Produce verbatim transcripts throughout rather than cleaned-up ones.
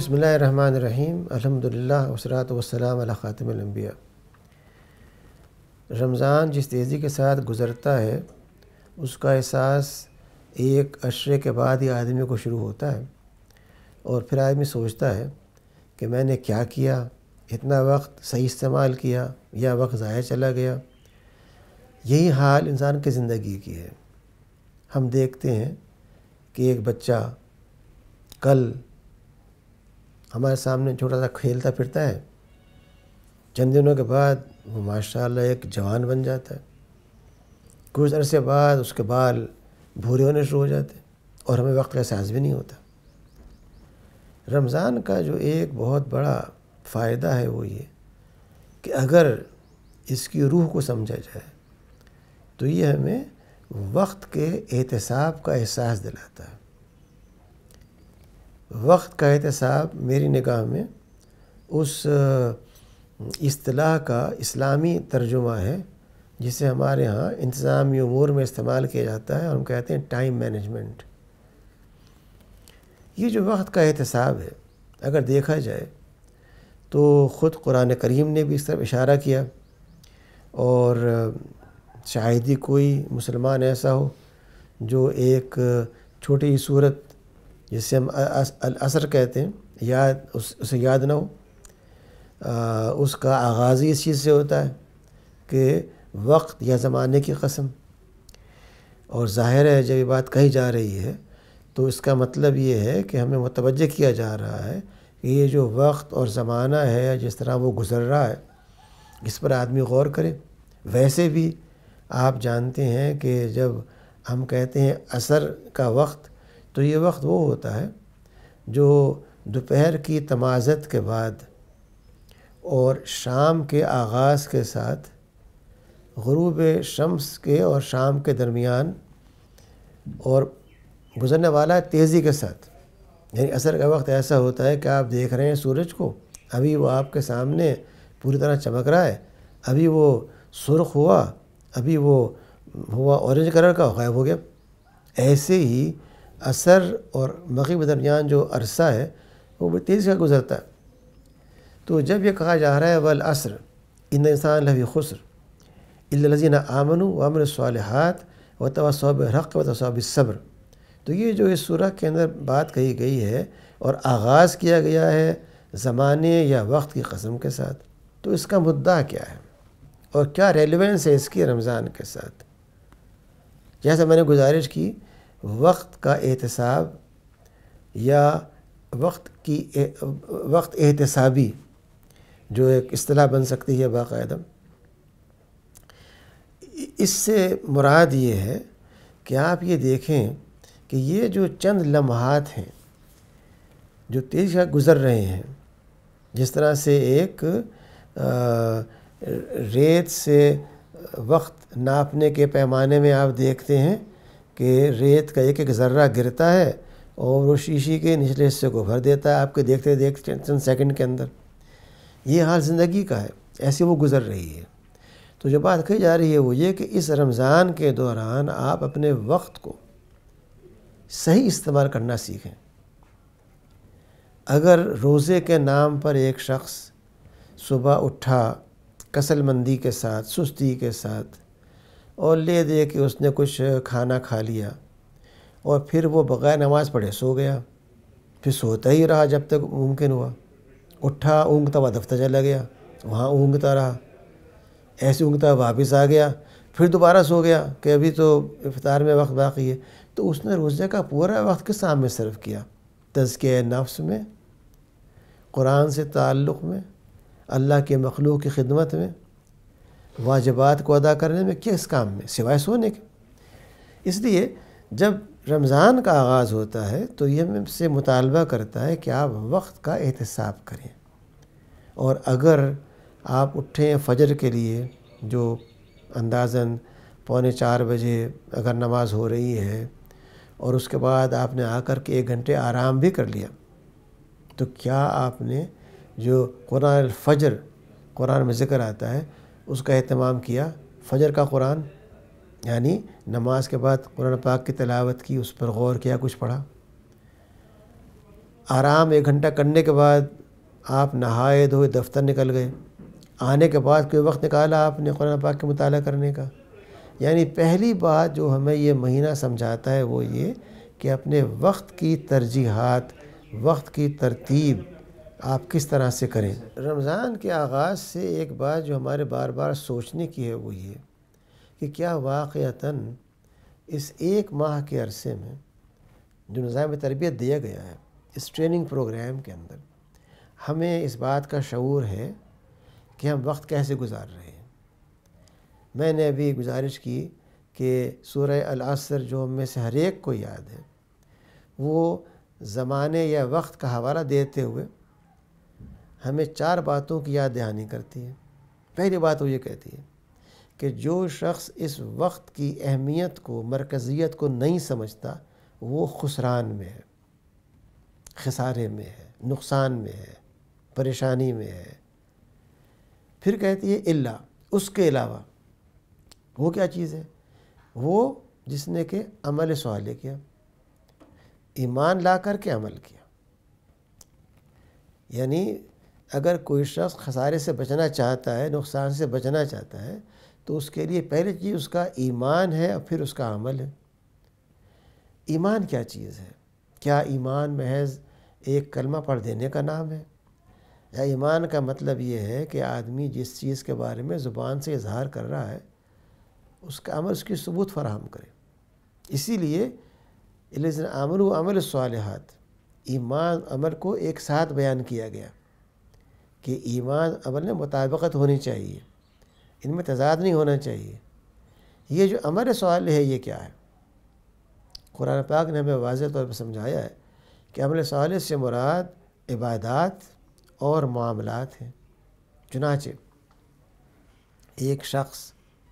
بسم اللہ الرحمن الرحیم، الحمدللہ والصلاۃ والسلام علی خاتم الانبیاء۔ رمضان جس تیزی کے ساتھ گزرتا ہے اس کا احساس ایک عشرے کے بعد ہی آدمی کو شروع ہوتا ہے، اور پھر آدمی سوچتا ہے کہ میں نے کیا کیا، اتنا وقت صحیح استعمال کیا یا وقت ضائع چلا گیا۔ یہی حال انسان کی زندگی کی ہے۔ ہم دیکھتے ہیں کہ ایک بچہ کل ہمارے سامنے چھوٹا سا کھیلتا پھرتا ہے، چند دنوں کے بعد وہ ماشاءاللہ ایک جوان بن جاتا ہے، کچھ عرصے بعد اس کے بال بھورے ہونے شروع ہو جاتے ہیں اور ہمیں وقت کا احساس بھی نہیں ہوتا۔ رمضان کا جو ایک بہت بڑا فائدہ ہے وہ یہ کہ اگر اس کی روح کو سمجھا جائے تو یہ ہمیں وقت کے احتساب کا احساس دلاتا ہے۔ وقت کا احتساب میری نگاہ میں اس اصطلاح کا اسلامی ترجمہ ہے جسے ہمارے ہاں انتظامی امور میں استعمال کیا جاتا ہے، اور ہم کہتے ہیں ٹائم مینجمنٹ۔ یہ جو وقت کا احتساب ہے اگر دیکھا جائے تو خود قرآن کریم نے بھی اس طرف اشارہ کیا، اور شاید ہی کوئی مسلمان ایسا ہو جو ایک چھوٹی سی صورت جسے ہم العصر کہتے ہیں یاد اس اسے یاد نہ ہو۔ اس کا آغاز ہی اس چیز سے ہوتا ہے کہ وقت یا زمانے کی قسم، اور ظاہر ہے جب یہ بات کہی جا رہی ہے تو اس کا مطلب یہ ہے کہ ہمیں متوجہ کیا جا رہا ہے کہ یہ جو وقت اور زمانہ ہے جس طرح وہ گزر رہا ہے اس پر آدمی غور کرے۔ ویسے بھی آپ جانتے ہیں کہ جب ہم کہتے ہیں عصر کا وقت تو یہ وقت وہ ہوتا ہے جو دوپہر کی تمازت کے بعد اور شام کے آغاز کے ساتھ غروب شمس کے اور شام کے درمیان اور گزرنے والا ہے تیزی کے ساتھ۔ یعنی عصر کا وقت ایسا ہوتا ہے کہ آپ دیکھ رہے ہیں سورج کو، ابھی وہ آپ کے سامنے پوری طرح چمک رہا ہے، ابھی وہ سرخ ہوا، ابھی وہ ہوا اورنج کلر کا، غائب ہو گیا۔ ایسے ہی عصر اور مغرب کے درمیان جو عرصہ ہے وہ بڑی تیزی سے گزرتا ہے۔ تو جب یہ کہا جا رہا ہے والعصر ان الانسان لفی خسر الا الذین آمنوا وعملوا الصالحات وتواصوا بالحق وتواصوا بالصبر، تو یہ جو اس سورہ کے اندر بات کہی گئی ہے اور آغاز کیا گیا ہے زمانے یا وقت کی قسم کے ساتھ، تو اس کا مدعا کیا ہے اور کیا ریلیونس ہے اس کی رمضان کے ساتھ؟ جیسا میں نے گزارش کی، وقت کا احتساب یا وقت کی وقت احتسابی جو ایک اصطلاح بن سکتی ہے باقاعدہ، اس سے مراد یہ ہے کہ آپ یہ دیکھیں کہ یہ جو چند لمحات ہیں جو تیزی سے گزر رہے ہیں، جس طرح سے ایک ریت سے وقت ناپنے کے پیمانے میں آپ دیکھتے ہیں کہ ریت کا ایک ایک ذرہ گرتا ہے اور وہ شیشی کے نچلے حصے کو بھر دیتا ہے آپ کے دیکھتے دیکھتے چند سیکنڈ کے اندر۔ یہ حال زندگی کا ہے، ایسے وہ گزر رہی ہے۔ تو جو بات کہی جا رہی ہے وہ یہ کہ اس رمضان کے دوران آپ اپنے وقت کو صحیح استعمال کرنا سیکھیں۔ اگر روزے کے نام پر ایک شخص صبح اٹھا کسل مندی کے ساتھ، سستی کے ساتھ، اور لے دے کہ اس نے کچھ کھانا کھا لیا اور پھر وہ بغیر نماز پڑھے سو گیا، پھر سوتا ہی رہا جب تک ممکن ہوا، اٹھا اونگتا ہوا دفتر چلا گیا، وہاں اونگتا رہا، ایسے اونگتا واپس آ گیا، پھر دوبارہ سو گیا کہ ابھی تو افطار میں وقت باقی ہے، تو اس نے روزے کا پورا وقت کس کام میں صرف کیا؟ تزکیہ نفس میں، قرآن سے تعلق میں، اللہ کے مخلوق کی خدمت میں، واجبات کو ادا کرنے میں، کس کام میں سوائے سونے کے؟ اس لیے جب رمضان کا آغاز ہوتا ہے تو یہ ہم سے مطالبہ کرتا ہے کہ آپ وقت کا احتساب کریں، اور اگر آپ اٹھیں فجر کے لیے جو اندازاً پونے چار بجے اگر نماز ہو رہی ہے، اور اس کے بعد آپ نے آ کر کے ایک گھنٹے آرام بھی کر لیا، تو کیا آپ نے جو قرآن الفجر قرآن میں ذکر آتا ہے اس کا اہتمام کیا؟ فجر کا قرآن یعنی نماز کے بعد قرآن پاک کی تلاوت کی، اس پر غور کیا، کچھ پڑھا؟ آرام ایک گھنٹہ کرنے کے بعد آپ نہائے دھوئے دفتر نکل گئے، آنے کے بعد کوئی وقت نکالا آپ نے قرآن پاک کے مطالعہ کرنے کا؟ یعنی پہلی بات جو ہمیں یہ مہینہ سمجھاتا ہے وہ یہ کہ اپنے وقت کی ترجیحات، وقت کی ترتیب آپ کس طرح سے کریں۔ رمضان کے آغاز سے ایک بات جو ہمارے بار بار سوچنے کی ہے وہ یہ کہ کیا واقعتاً اس ایک ماہ کے عرصے میں جو نظام تربیت دیا گیا ہے، اس ٹریننگ پروگرام کے اندر ہمیں اس بات کا شعور ہے کہ ہم وقت کیسے گزار رہے ہیں۔ میں نے ابھی گزارش کی کہ سورہ العصر جو ہم میں سے ہر ایک کو یاد ہے، وہ زمانے یا وقت کا حوالہ دیتے ہوئے ہمیں چار باتوں کی یاد دہانی کرتی ہے۔ پہلی بات وہ یہ کہتی ہے کہ جو شخص اس وقت کی اہمیت کو، مرکزیت کو نہیں سمجھتا وہ خسران میں ہے، خسارے میں ہے، نقصان میں ہے، پریشانی میں ہے۔ پھر کہتی ہے الا، اس کے علاوہ۔ وہ کیا چیز ہے؟ وہ جس نے کہ عمل صالح کیا، ایمان لا کر کے عمل کیا۔ یعنی اگر کوئی شخص خسارے سے بچنا چاہتا ہے، نقصان سے بچنا چاہتا ہے، تو اس کے لیے پہلی چیز اس کا ایمان ہے اور پھر اس کا عمل ہے۔ ایمان کیا چیز ہے؟ کیا ایمان محض ایک کلمہ پڑھ دینے کا نام ہے؟ یا ایمان کا مطلب یہ ہے کہ آدمی جس چیز کے بارے میں زبان سے اظہار کر رہا ہے اس کا عمل اس کی ثبوت فراہم کرے؟ اسی لیے الذین آمنوا وعملوا الصالحات، ایمان عمل کو ایک ساتھ بیان کیا گیا کہ ایمان عمل میں مطابقت ہونی چاہیے، ان میں تضاد نہیں ہونا چاہیے۔ یہ جو عمل صالح ہے یہ کیا ہے؟ قرآن پاک نے ہمیں واضح طور پر سمجھایا ہے کہ عمل صالح سے مراد عبادات اور معاملات ہیں۔ چنانچہ ایک شخص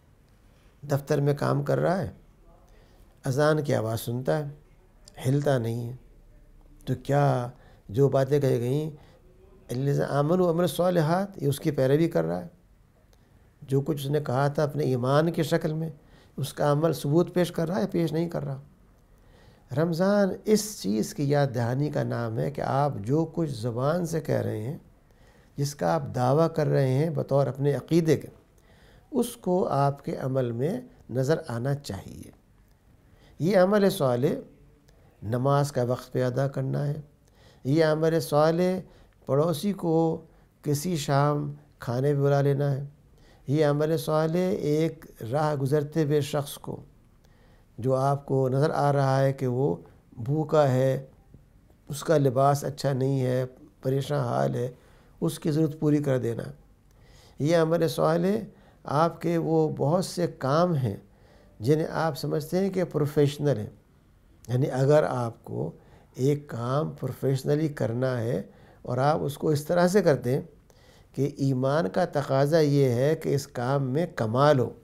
دفتر میں کام کر رہا ہے، اذان کی آواز سنتا ہے، ہلتا نہیں ہے، تو کیا جو باتیں کہی گئیں الذین آمنوا وعملوا الصالحات، یہ اس کی پیروی کر رہا ہے؟ جو کچھ اس نے کہا تھا اپنے ایمان کی شکل میں، اس کا عمل ثبوت پیش کر رہا ہے، پیش نہیں کر رہا؟ رمضان اس چیز کی یاد دہانی کا نام ہے کہ آپ جو کچھ زبان سے کہہ رہے ہیں، جس کا آپ دعویٰ کر رہے ہیں بطور اپنے عقیدے کے، اس کو آپ کے عمل میں نظر آنا چاہیے۔ یہ عمل صالح نماز کا وقت پہ ادا کرنا ہے، یہ عمل صالح پڑوسی کو کسی شام کھانے پہ بلا لینا ہے، یہ عمل صالح ایک راہ گزرتے ہوئے شخص کو جو آپ کو نظر آ رہا ہے کہ وہ بھوکا ہے، اس کا لباس اچھا نہیں ہے، پریشان حال ہے، اس کی ضرورت پوری کر دینا۔ یہ عمل صالح آپ کے وہ بہت سے کام ہیں جنہیں آپ سمجھتے ہیں کہ پروفیشنل ہیں، یعنی اگر آپ کو ایک کام پروفیشنلی کرنا ہے اور آپ اس کو اس طرح سے کرتے ہیں کہ ایمان کا تقاضا یہ ہے کہ اس کام میں کمال ہو،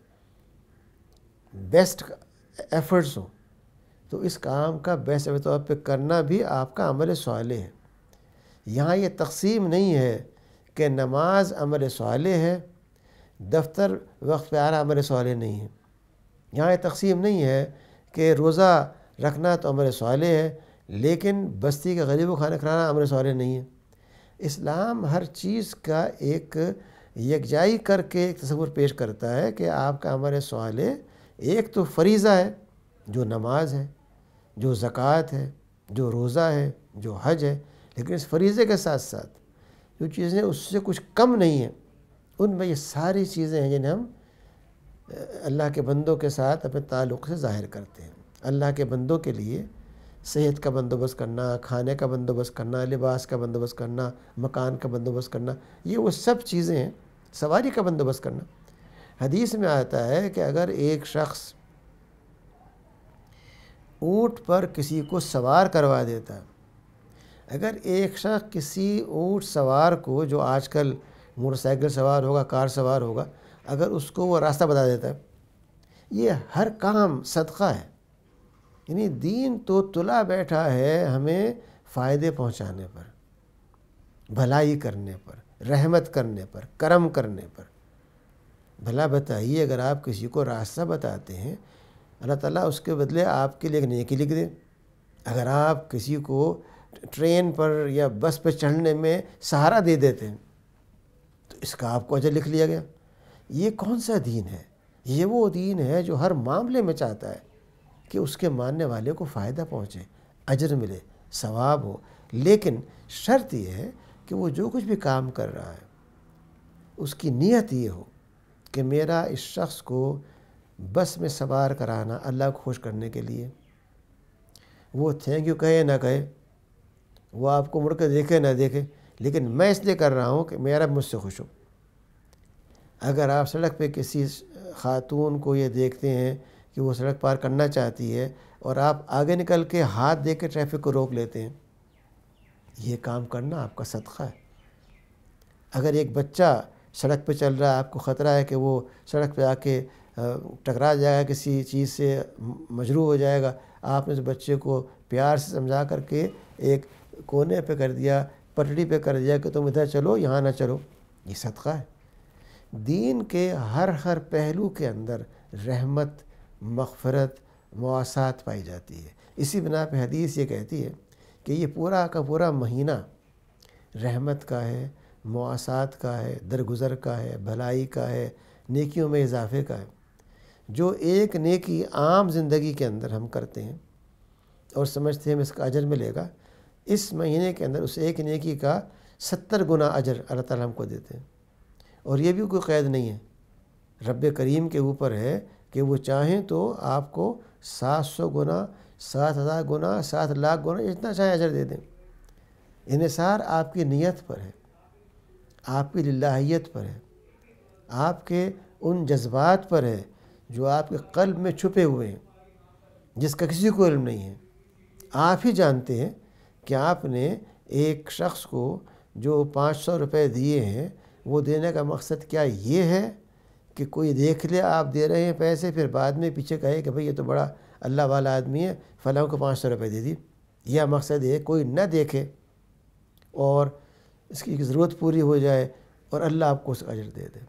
بیسٹ ایفرٹس ہوں، تو اس کام کا بیسٹ طور پہ کرنا بھی آپ کا عمل صالح ہے۔ یہاں یہ تقسیم نہیں ہے کہ نماز عمل صالح ہے، دفتر وقت پہ آنا عمل صالح نہیں ہے۔ یہاں یہ تقسیم نہیں ہے کہ روزہ رکھنا تو عمل صالح ہے لیکن بستی کے غریب کو کھانا کھلانا عمل صالح نہیں ہے۔ اسلام ہر چیز کا ایک یکجائی کر کے ایک تصور پیش کرتا ہے کہ آپ کا عمل صالح ایک تو فریضہ ہے جو نماز ہے، جو زکوٰۃ ہے، جو روزہ ہے، جو حج ہے، لیکن اس فریضے کے ساتھ ساتھ جو چیزیں اس سے کچھ کم نہیں ہیں، ان میں یہ ساری چیزیں ہیں جنہیں ہم اللہ کے بندوں کے ساتھ اپنے تعلق سے ظاہر کرتے ہیں۔ اللہ کے بندوں کے لیے صحت کا بندوبست کرنا، کھانے کا بندوبست کرنا، لباس کا بندوبست کرنا، مکان کا بندوبست کرنا، یہ وہ سب چیزیں ہیں۔ سواری کا بندوبست کرنا، حدیث میں آتا ہے کہ اگر ایک شخص اونٹ پر کسی کو سوار کروا دیتا ہے، اگر ایک شخص کسی اونٹ سوار کو جو آج کل موٹر سائیکل سوار ہوگا، کار سوار ہوگا، اگر اس کو وہ راستہ بتا دیتا ہے، یہ ہر کام صدقہ ہے۔ یعنی دین تو تلا بیٹھا ہے ہمیں فائدے پہنچانے پر، بھلائی کرنے پر، رحمت کرنے پر، کرم کرنے پر۔ بھلا بتائیے اگر آپ کسی کو راستہ بتاتے ہیں، اللہ تعالیٰ اس کے بدلے آپ کے لیے ایک نیکی لکھ دے۔ اگر آپ کسی کو ٹرین پر یا بس پہ چڑھنے میں سہارا دے دیتے ہیں تو اس کا آپ کو اجر لکھ لیا گیا۔ یہ کون سا دین ہے؟ یہ وہ دین ہے جو ہر معاملے میں چاہتا ہے کہ اس کے ماننے والے کو فائدہ پہنچے، اجر ملے، ثواب ہو، لیکن شرط یہ ہے کہ وہ جو کچھ بھی کام کر رہا ہے اس کی نیت یہ ہو کہ میرا اس شخص کو بس میں سوار کرانا اللہ کو خوش کرنے کے لیے، وہ تھینک یو کہے نہ کہے، وہ آپ کو مڑ کے دیکھے نہ دیکھے، لیکن میں اس لیے کر رہا ہوں کہ میرا مجھ سے خوش ہو۔ اگر آپ سڑک پہ کسی خاتون کو یہ دیکھتے ہیں کہ وہ سڑک پار کرنا چاہتی ہے اور آپ آگے نکل کے ہاتھ دے کے ٹریفک کو روک لیتے ہیں، یہ کام کرنا آپ کا صدقہ ہے۔ اگر ایک بچہ سڑک پہ چل رہا ہے، آپ کو خطرہ ہے کہ وہ سڑک پہ آ کے ٹکرا جائے گا، کسی چیز سے مجروح ہو جائے گا، آپ نے اس بچے کو پیار سے سمجھا کر کے ایک کونے پہ کر دیا، پٹڑی پہ کر دیا کہ تم ادھر چلو، یہاں نہ چلو، یہ صدقہ ہے۔ دین کے ہر ہر پہلو کے اندر رحمت، مغفرت، مواسات پائی جاتی ہے۔ اسی بنا پہ حدیث یہ کہتی ہے کہ یہ پورا کا پورا مہینہ رحمت کا ہے، مواسات کا ہے، درگزر کا ہے، بھلائی کا ہے، نیکیوں میں اضافے کا ہے۔ جو ایک نیکی عام زندگی کے اندر ہم کرتے ہیں اور سمجھتے ہیں ہمیں اس کا اجر ملے گا، اس مہینے کے اندر اس ایک نیکی کا ستر گنا اجر اللہ تعالیٰ ہم کو دیتے ہیں۔ اور یہ بھی کوئی قید نہیں ہے، رب کریم کے اوپر ہے کہ وہ چاہیں تو آپ کو سات سو گنا، سات ہزار گنا، سات لاکھ گنا، جتنا چاہیں اجر دے دیں۔ انحصار آپ کی نیت پر ہے، آپ کی للہیت پر ہے، آپ کے ان جذبات پر ہے جو آپ کے قلب میں چھپے ہوئے ہیں، جس کا کسی کو علم نہیں ہے۔ آپ ہی جانتے ہیں کہ آپ نے ایک شخص کو جو پانچ سو روپے دیے ہیں، وہ دینے کا مقصد کیا یہ ہے کہ کوئی دیکھ لے آپ دے رہے ہیں پیسے، پھر بعد میں پیچھے کہے کہ بھئی یہ تو بڑا اللہ والا آدمی ہے، فلاں کو پانچ سو روپے دے دی۔ یہ مقصد ہے کوئی نہ دیکھے اور اس کی ضرورت پوری ہو جائے اور اللہ آپ کو اس کا اجر دے دے۔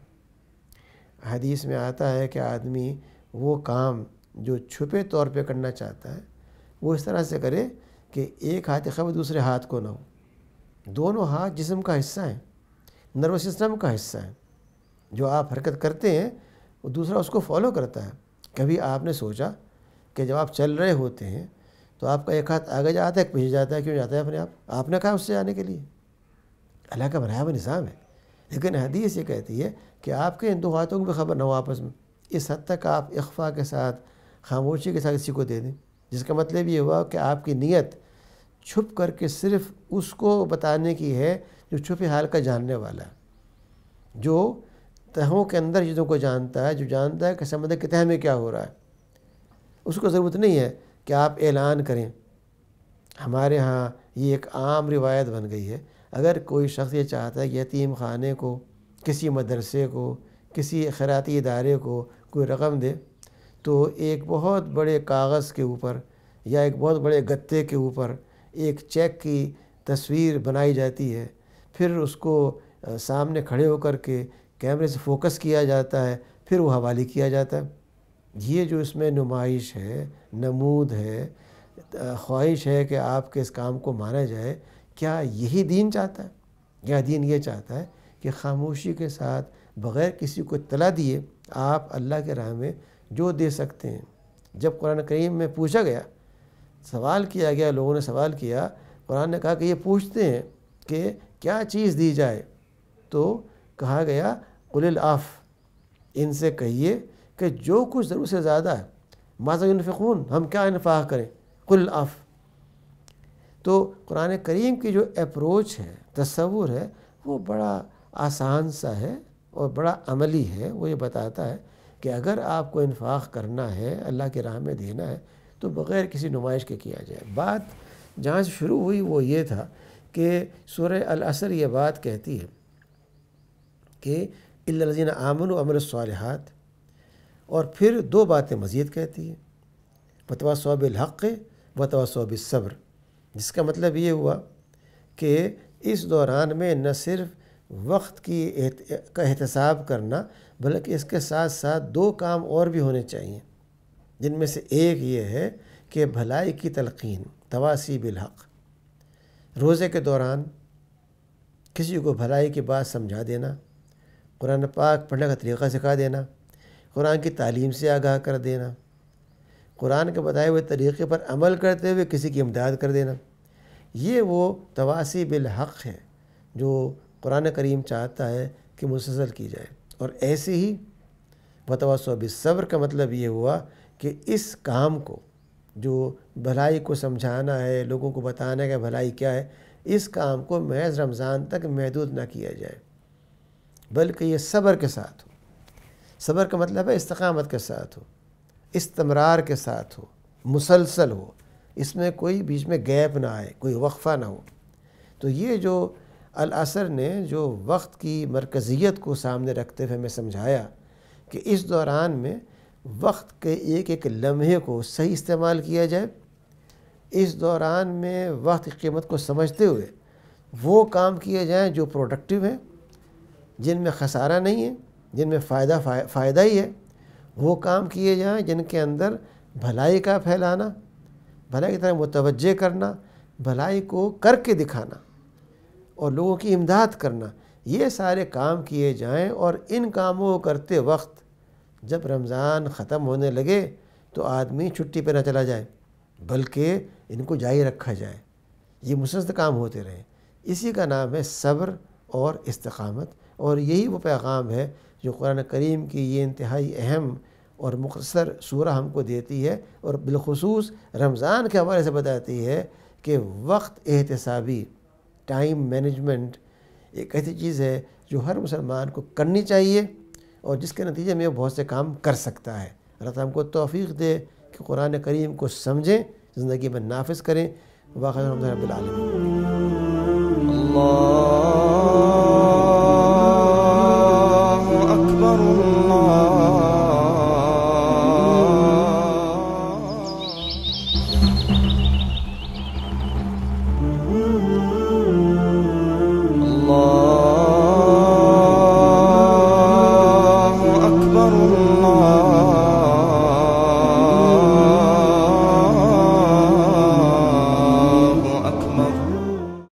حدیث میں آتا ہے کہ آدمی وہ کام جو چھپے طور پہ کرنا چاہتا ہے وہ اس طرح سے کرے کہ ایک ہاتھ خبر دوسرے ہاتھ کو نہ ہو، دونوں ہاتھ جسم کا حصہ ہیں، نروس سسٹم کا حصہ ہیں۔ جو آپ حرکت کرتے ہیں وہ دوسرا اس کو فالو کرتا ہے۔ کبھی آپ نے سوچا کہ جب آپ چل رہے ہوتے ہیں تو آپ کا ایک ہاتھ آگے جاتا ہے، ایک پیچھے جاتا ہے، کیوں جاتا ہے اپنے آپ؟ آپ نے کہا اس سے جانے کے لیے، اللہ کا بنایا ہوا نظام ہے۔ لیکن حدیث یہ کہتی ہے کہ آپ کے ان دو ہاتھوں کو بھی خبر نہ ہو آپس میں، اس حد تک آپ اخفا کے ساتھ، خاموشی کے ساتھ کسی کو دے دیں، جس کا مطلب یہ ہوا کہ آپ کی نیت چھپ کر کے صرف اس کو بتانے کی ہے جو چھپے حال کا جاننے والا ہے، جو تہوں کے اندر چیزوں کو جانتا ہے، جو جانتا ہے کہ سمندر کے تہہ میں کیا ہو رہا ہے۔ اس کو ضرورت نہیں ہے کہ آپ اعلان کریں۔ ہمارے ہاں یہ ایک عام روایت بن گئی ہے، اگر کوئی شخص یہ چاہتا ہے کہ یتیم خانے کو، کسی مدرسے کو، کسی خیراتی ادارے کو کوئی رقم دے تو ایک بہت بڑے کاغذ کے اوپر یا ایک بہت بڑے گتے کے اوپر ایک چیک کی تصویر بنائی جاتی ہے، پھر اس کو سامنے کھڑے ہو کر کے کیمرے سے فوکس کیا جاتا ہے، پھر وہ حوالے کیا جاتا ہے۔ یہ جو اس میں نمائش ہے، نمود ہے، خواہش ہے کہ آپ کے اس کام کو مانا جائے، کیا یہی دین چاہتا ہے؟ یا دین یہ چاہتا ہے کہ خاموشی کے ساتھ بغیر کسی کو اطلاع دیے آپ اللہ کے راہ میں جو دے سکتے ہیں؟ جب قرآن کریم میں پوچھا گیا، سوال کیا گیا، لوگوں نے سوال کیا، قرآن نے کہا کہ یہ پوچھتے ہیں کہ کیا چیز دی جائے، تو کہا گیا قل العف، ان سے کہیے کہ جو کچھ ضرورت سے زیادہ ہے، ماذا ينفقون، ہم کیا انفاق کریں، قل العف۔ تو قرآن کریم کی جو اپروچ ہے، تصور ہے، وہ بڑا آسان سا ہے اور بڑا عملی ہے۔ وہ یہ بتاتا ہے کہ اگر آپ کو انفاق کرنا ہے، اللہ کی راہ میں دینا ہے، تو بغیر کسی نمائش کے کیا جائے۔ بات جہاں سے شروع ہوئی وہ یہ تھا کہ سورہ العصر یہ بات کہتی ہے کہ الا الذین آمنوا وعملوا الصالحات، اور پھر دو باتیں مزید کہتی ہے، وتواصوا بالحق وتواصوا بالصبر، جس کا مطلب یہ ہوا کہ اس دوران میں نہ صرف وقت کی کا احتساب کرنا، بلکہ اس کے ساتھ ساتھ دو کام اور بھی ہونے چاہیے، جن میں سے ایک یہ ہے کہ بھلائی کی تلقین، تواصی بالحق، روزے کے دوران کسی کو بھلائی کی بات سمجھا دینا، قرآن پاک پڑھنے کا طریقہ سکھا دینا، قرآن کی تعلیم سے آگاہ کر دینا، قرآن کے بتائے ہوئے طریقے پر عمل کرتے ہوئے کسی کی امداد کر دینا، یہ وہ تواصی بالحق ہے جو قرآن کریم چاہتا ہے کہ مسلسل کی جائے۔ اور ایسے ہی وتواصوا بالصبر کا مطلب یہ ہوا کہ اس کام کو، جو بھلائی کو سمجھانا ہے، لوگوں کو بتانا ہے کہ بھلائی کیا ہے، اس کام کو محض رمضان تک محدود نہ کیا جائے، بلکہ یہ صبر کے ساتھ ہو۔ صبر کا مطلب ہے استقامت کے ساتھ ہو، استمرار کے ساتھ ہو، مسلسل ہو، اس میں کوئی بیچ میں گیپ نہ آئے، کوئی وقفہ نہ ہو۔ تو یہ جو العصر نے جو وقت کی مرکزیت کو سامنے رکھتے ہوئے ہمیں سمجھایا کہ اس دوران میں وقت کے ایک ایک لمحے کو صحیح استعمال کیا جائے، اس دوران میں وقت کی قیمت کو سمجھتے ہوئے وہ کام کیے جائیں جو پروڈکٹیو ہیں، جن میں خسارہ نہیں ہے، جن میں فائدہ فائدہ ہی ہے، وہ کام کیے جائیں جن کے اندر بھلائی کا پھیلانا، بھلائی کی طرف متوجہ کرنا، بھلائی کو کر کے دکھانا اور لوگوں کی امداد کرنا، یہ سارے کام کیے جائیں۔ اور ان کاموں کو کرتے وقت جب رمضان ختم ہونے لگے تو آدمی چھٹی پہ نہ چلا جائے، بلکہ ان کو جاری رکھا جائے، یہ مسلسل کام ہوتے رہیں۔ اسی کا نام ہے صبر اور استقامت، اور یہی وہ پیغام ہے جو قرآن کریم کی یہ انتہائی اہم اور مختصر سورہ ہم کو دیتی ہے، اور بالخصوص رمضان کے حوالے سے بتاتی ہے کہ وقت احتسابی، ٹائم مینجمنٹ ایک ایسی چیز ہے جو ہر مسلمان کو کرنی چاہیے، اور جس کے نتیجے میں وہ بہت سے کام کر سکتا ہے۔ اللہ تعالیٰ ہم کو توفیق دے کہ قرآن کریم کو سمجھیں، زندگی میں نافذ کریں۔ واقعی الحمد للہ رب العالمین۔ اللہ